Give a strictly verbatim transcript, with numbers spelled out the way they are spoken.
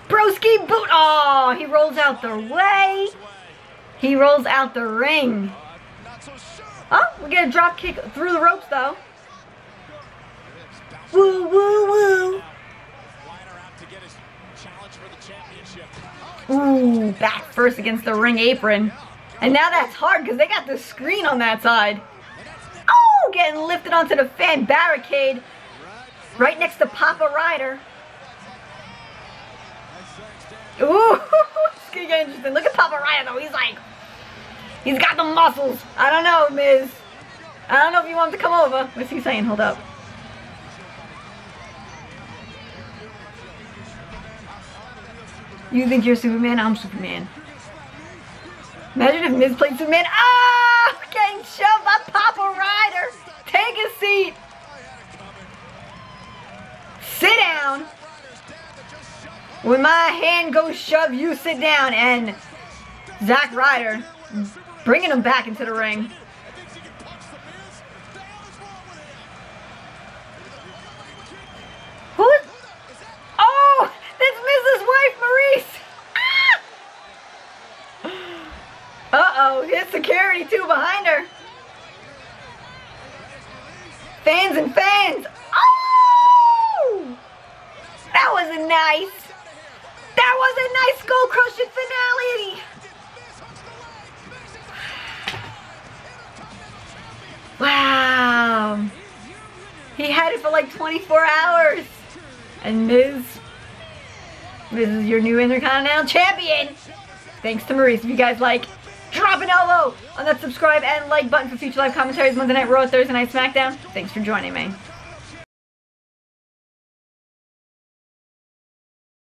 Broski boot. Oh, he rolls out the way. He rolls out the ring. Oh, we get a drop kick through the ropes though. Woo, woo, woo. Ooh, back first against the ring apron. And now that's hard because they got the screen on that side. Oh, getting lifted onto the fan barricade. Right next to Papa Ryder. Ooh, it's gonna get interesting. Look at Papa Ryder though. He's like, he's got the muscles. I don't know, Miz. I don't know if you want him to come over. What's he saying? Hold up. You think you're Superman? I'm Superman. Imagine if Miz played Superman. Ah! Getting shoved by Papa Ryder. Take a seat. Sit down. When my hand goes shove, you sit down. And Zack Ryder bringing him back into the ring. Who is? Oh, that's Miz's wife, Maryse. Ah! Uh-oh, his security too behind her. Fans and fans. Oh! That was a nice. That was a nice skull-crushing finale. Wow. He had it for like twenty-four hours. And Miz, Miz is your new Intercontinental Champion. Thanks to Maryse. If you guys like, drop an elbow on that subscribe and like button for future live commentaries Monday Night Raw, Thursday Night SmackDown. Thanks for joining me.